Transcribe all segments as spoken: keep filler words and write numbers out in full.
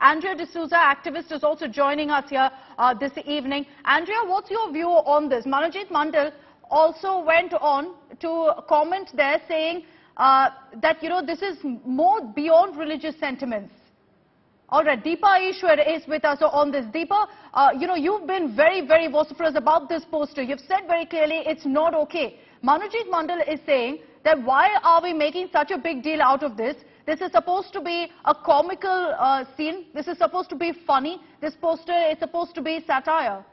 Andrea D'Souza, activist, is also joining us here uh, this evening. Andrea, what's your view on this? Manojit Mandal also went on to comment there saying uh, that, you know, this is more beyond religious sentiments. All right, Deepa Easwar is with us on this. Deepa, uh, you know, you've been very, very vociferous about this poster. You've said very clearly it's not okay. Manojit Mandal is saying that why are we making such a big deal out of this? This is supposed to be a comical uh, scene. This is supposed to be funny. This poster is supposed to be satire.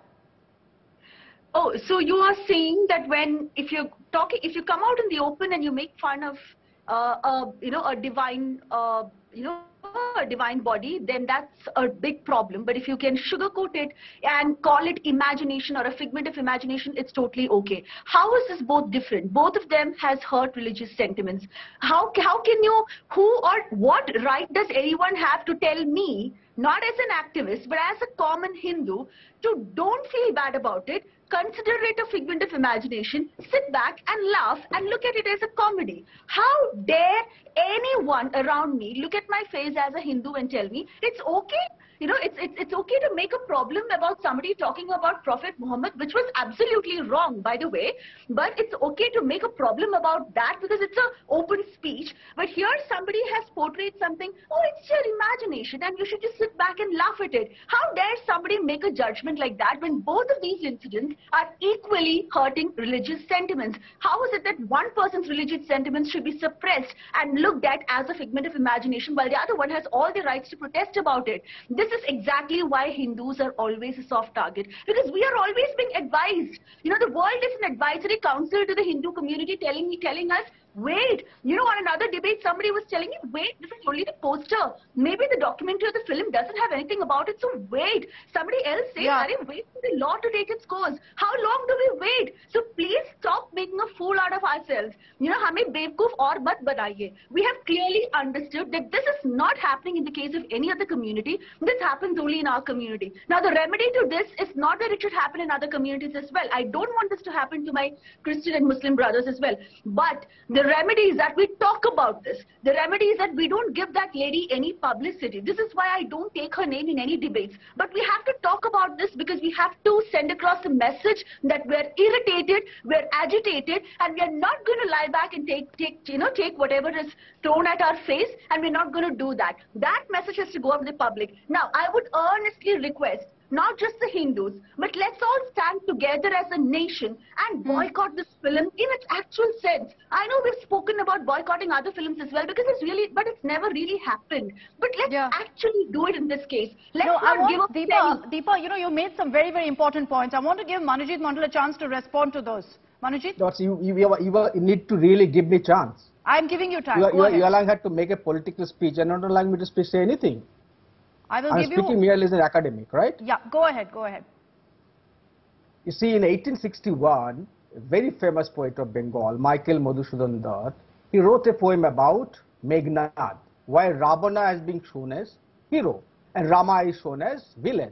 Oh, so you are saying that when, if you're talking, if you come out in the open and you make fun of, uh, uh, you know, a divine, uh, you know, a divine body, then that's a big problem. But if you can sugarcoat it and call it imagination or a figment of imagination, it's totally okay. How is this both different? Both of them has hurt religious sentiments. How, how can you, who or what right does anyone have to tell me, not as an activist, but as a common Hindu, to don't feel bad about it, consider it a figment of imagination, sit back and laugh and look at it as a comedy? How dare anyone around me look at my face as a Hindu and tell me it's okay? You know, it's, it's, it's okay to make a problem about somebody talking about Prophet Muhammad, which was absolutely wrong, by the way. But it's okay to make a problem about that because it's an open speech. But here somebody has portrayed something, oh, it's your imagination and you should just sit back and laugh at it. How dare somebody make a judgment like that when both of these incidents are equally hurting religious sentiments? How is it that one person's religious sentiments should be suppressed and looked at as a figment of imagination while the other one has all the rights to protest about it? This This is exactly why Hindus are always a soft target, because we are always being advised. You know, the world is an advisory council to the Hindu community telling me, telling us, wait, you know, on another debate, somebody was telling me, wait, this is only the poster. Maybe the documentary or the film doesn't have anything about it, so wait. Somebody else says, yeah. wait for the law to take its course. How long do we wait? So please stop making a fool out of ourselves. You know, hame bevkoof aur mat banaiye. We have clearly understood that this is not happening in the case of any other community. This happens only in our community. Now, the remedy to this is not that it should happen in other communities as well. I don't want this to happen to my Christian and Muslim brothers as well. But the remedy is that we talk about this. The remedy is that we don't give that lady any publicity. This is why I don't take her name in any debates. But we have to talk about this because we have to send across a message that we're irritated, we're agitated, and we're not going to lie back and take, take, you know, take whatever is thrown at our face, and we're not going to do that. That message has to go out to the public. Now, I would earnestly request not just the Hindus, but let's all stand together as a nation and boycott this film in its actual sense. I know we've spoken about boycotting other films as well, because it's really, but it's never really happened. But let's yeah. actually do it in this case. Let's no, not I want, give up Deepa, Deepa, you know, you made some very, very important points. I want to give Manojit Mandal a chance to respond to those. Manojit? No, you, you, you, you need to really give me a chance. I'm giving you time. You are, Go you are, ahead. you are allowing her to make a political speech and not allowing me to speak, say anything. I will I'm give speaking you... merely as an academic, right? Yeah, go ahead, go ahead. You see, in eighteen sixty-one, a very famous poet of Bengal, Michael Madhusudan Dutt, he wrote a poem about Meghna Pant, where Ravana has been shown as hero and Rama is shown as villain.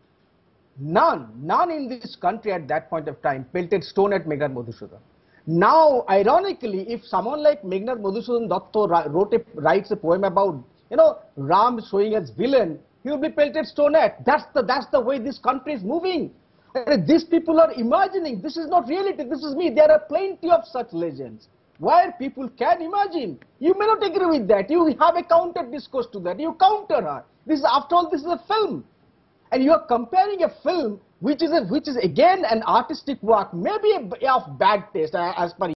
None, none in this country at that point of time pelted stone at Meghna Madhusudan. Now, ironically, if someone like Meghna Madhusudan Dutt wrote a, writes a poem about, you know, Ram showing as villain, he will be pelted stone at. That's the, that's the way this country is moving. And these people are imagining. This is not reality. This is me. There are plenty of such legends where people can imagine. You may not agree with that. You have a counter discourse to that. You counter her. This is, after all, this is a film. And you are comparing a film which is, a, which is again an artistic work, maybe a, of bad taste as per